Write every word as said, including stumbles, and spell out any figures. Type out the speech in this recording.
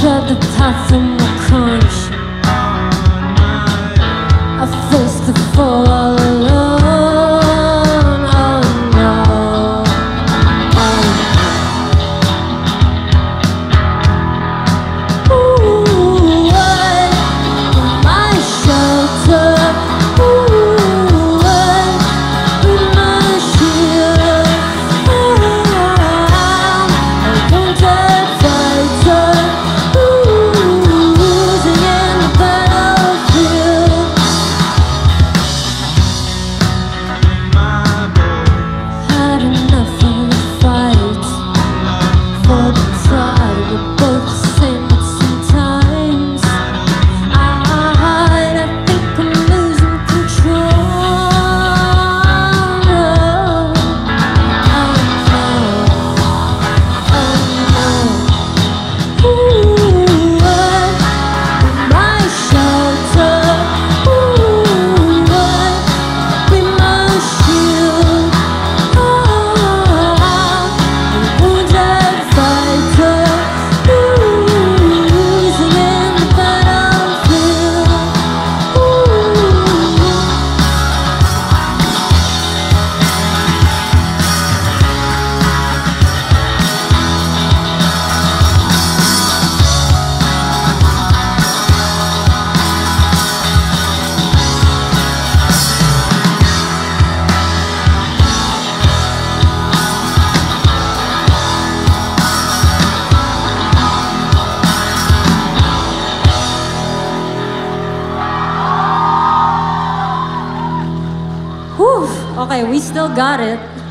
tread the path of my conscience. I face the fall all alone. Oh no, oh no. Ooh, what my shelter? Ooh, what my shield? I'm a wounded fighter, losing in the battlefield. Had enough of the fight for the pride. We're both the same, but sometimes I, I think I'm losing control. Oh no, oh no. Ooh, what my shelter? Ooh, what be my shield? Oh, a wounded fighter, losing in the battlefield. Ooh. Whew. Okay, we still got it.